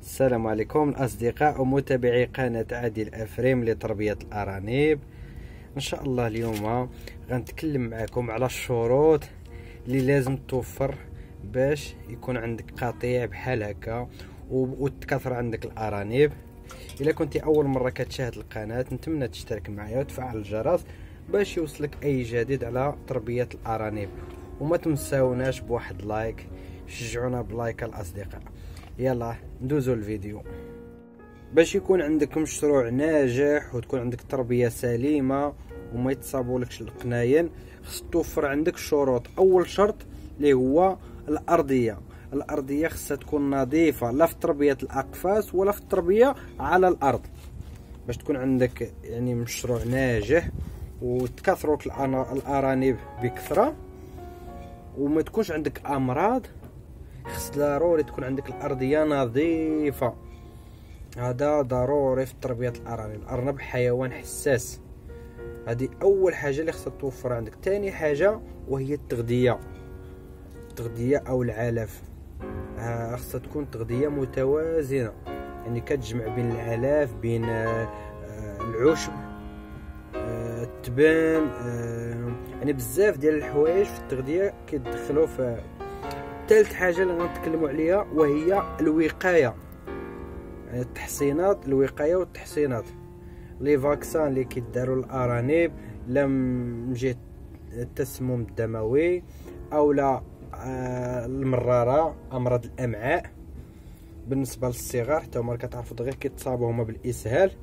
السلام عليكم الأصدقاء ومتابعي قناة عادل أفريم لتربية الأرانب. إن شاء الله اليوم غنتكلم معكم على الشروط اللي لازم توفر باش يكون عندك قطيع بحال هكا وتكثر عندك الأرانب. إلا كنتي أول مرة كتشاهد القناة نتمنى تشترك معايا وتفعل الجرس باش يوصلك أي جديد على تربية الأرانب، وما تنساوناش بواحد لايك، شجعونا بلايك الأصدقاء. يلا ندوزو الفيديو. باش يكون عندك مشروع ناجح وتكون عندك تربية سليمة وما يتصابولكش القناين، خص توفر عندك شروط. اول شرط اللي هو الارضية خصها تكون نظيفة، لا في تربية الاقفاص ولا في التربية على الارض، باش تكون عندك يعني مشروع ناجح وتكثرك الارانب بكثرة وما تكونش عندك امراض. خص ضروري تكون عندك الارضيه نظيفه، هذا ضروري في تربيه الارانب. الارنب حيوان حساس، هذه اول حاجه اللي خصها توفر عندك. ثاني حاجه وهي التغذيه او العلف. خصها تكون تغذيه متوازنه، يعني كتجمع بين العلف، بين العشب، التبان، يعني بزاف ديال الحوايج في التغذيه كيدخلوا في. ثالث حاجه اللي غنتكلموا عليها وهي الوقايه، يعني التحصينات، الوقايه والتحصينات، لي فاكسان اللي كيداروا للارانب، لا من جهه التسمم الدموي او لا المراره، امراض الامعاء. بالنسبه للصغار حتى هما كتعرفوا دغيا كيتصابوا هما بالاسهال،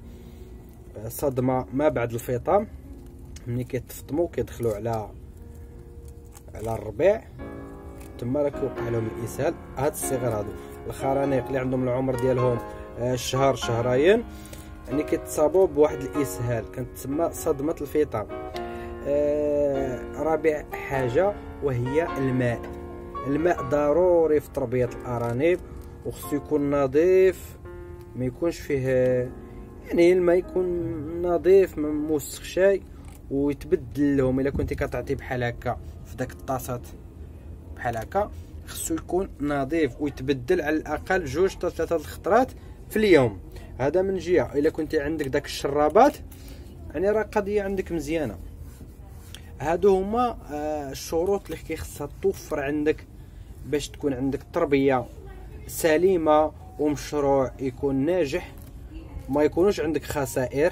صدمه ما بعد الفطام، ملي كيتفطموا كيدخلوا على الربيع تما راه كيوقع لهم الاسهال. هاد الصغار هادو الخرانيق اللي عندهم العمر ديالهم شهر شهرين، يعني كيتصابوا بواحد الاسهال كتسمى صدمه الفطام. رابع حاجه وهي الماء ضروري في تربيه الارانب، وخصو يكون نظيف، ما يكونش فيه يعني الماء يكون نظيف ما موسخ شاي، ويتبدل لهم. الا كنتي كتعطي بحال هكا في داك الطاسات بحال هكا خصو يكون نظيف ويتبدل على الاقل 2 حتى 3 الخطرات في اليوم. هذا من جهه. الا كنت عندك داك الشرابات يعني راه قضيه عندك مزيانه. هادو هما الشروط اللي خصها توفر عندك باش تكون عندك تربيه سليمه ومشروع يكون ناجح، ما يكونوش عندك خسائر.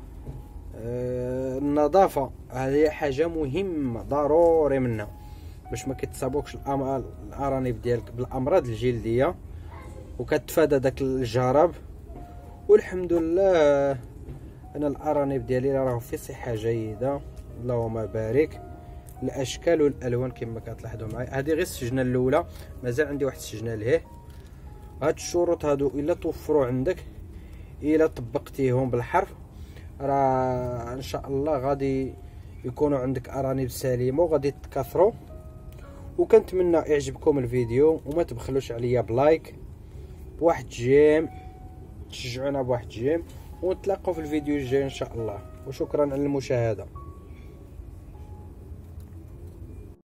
النظافه هذه حاجه مهمه ضروري منها باش ما كيتصابوكش الارانب ديالك بالامراض الجلديه وكتفادى داك الجرب. والحمد لله انا الارانب ديالي راهم في صحه جيده، اللهم بارك. الاشكال والالوان كما كتلاحظوا معايا، هذه غير السجنه الاولى، مازال عندي واحد السجنه لهيه. هاد الشروط هادو الا توفروا عندك، الا طبقتيهم بالحرف، راه ان شاء الله غادي يكونوا عندك ارانب سليمه وغادي تكثروا. وكنتمنى يعجبكم الفيديو وما تبخلوش عليا بلايك، بواحد جيم، تشجعونا بواحد جيم، ونتلاقاو في الفيديو الجاي ان شاء الله. وشكرا على المشاهده.